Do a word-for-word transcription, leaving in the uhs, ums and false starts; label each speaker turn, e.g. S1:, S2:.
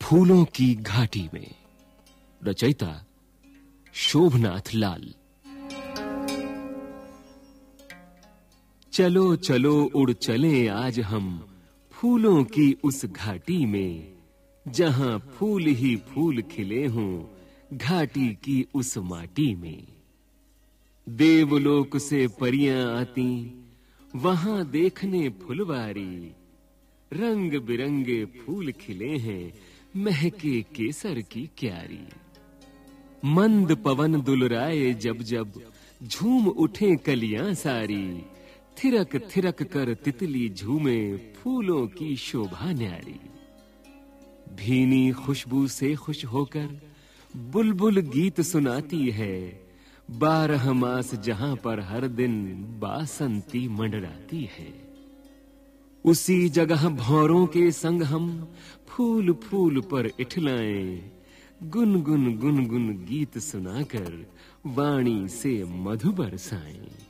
S1: फूलों की घाटी में। रचयिता शोभनाथ लाल। चलो चलो उड़ चलें आज हम फूलों की उस घाटी में, जहां फूल ही फूल खिले हों घाटी की उस माटी में। देवलोक से परियां आती वहां देखने फुलवारी, रंग बिरंगे फूल खिले हैं महके केसर की क्यारी। मंद पवन दुलराए जब जब झूम उठे कलियां सारी, थिरक थिरक कर तितली झूमे फूलों की शोभा न्यारी। भीनी खुशबू से खुश होकर बुलबुल गीत सुनाती है, बारह मास जहां पर हर दिन बासंती मंडराती है। उसी जगह भौरों के संग हम फूल फूल पर इठलाएं, गुन गुन गुन गुन गीत सुनाकर वाणी से मधु बरसाएं।